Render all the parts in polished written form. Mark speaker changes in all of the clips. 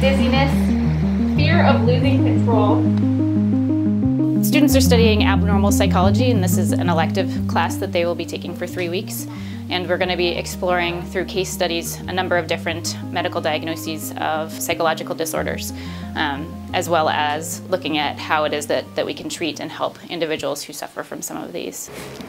Speaker 1: dizziness, fear of losing control.
Speaker 2: Students are studying abnormal psychology, and this is an elective class that they will be taking for 3 weeks. And we're going to be exploring through case studies a number of different medical diagnoses of psychological disorders, as well as looking at how it is that we can treat and help individuals who suffer from some of these.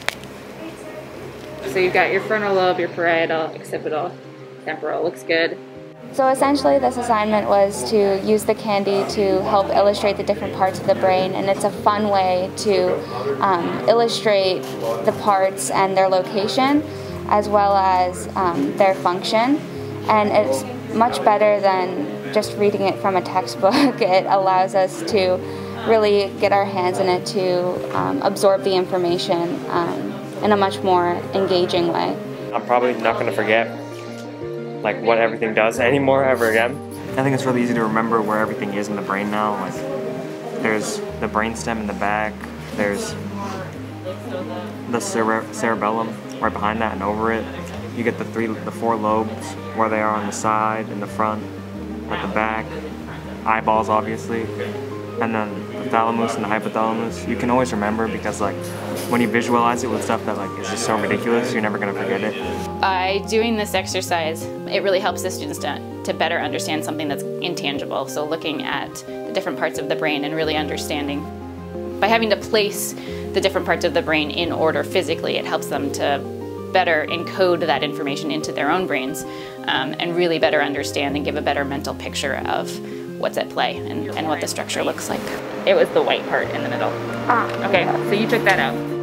Speaker 2: So you've got your frontal lobe, your parietal, occipital, temporal. Looks good.
Speaker 3: So essentially this assignment was to use the candy to help illustrate the different parts of the brain, and it's a fun way to illustrate the parts and their location as well as their function, and it's much better than just reading it from a textbook. It allows us to really get our hands in it to absorb the information in a much more engaging way.
Speaker 4: I'm probably not going to forget like what everything does anymore ever again. I think it's really easy to remember where everything is in the brain now. Like there's the brainstem in the back, there's the cerebellum right behind that and over it. You get the four lobes, where they are on the side, in the front, at the back, eyeballs obviously, and then the thalamus and the hypothalamus. You can always remember because like when you visualize it with stuff that like is just so ridiculous, you're never gonna forget it.
Speaker 2: By doing this exercise, it really helps the students to better understand something that's intangible. So looking at the different parts of the brain and really understanding. By having to place the different parts of the brain in order physically, it helps them to better encode that information into their own brains and really better understand and give a better mental picture of what's at play and what the structure looks like. It was the white part in the middle.
Speaker 3: Ah.
Speaker 2: Okay, so you took that out.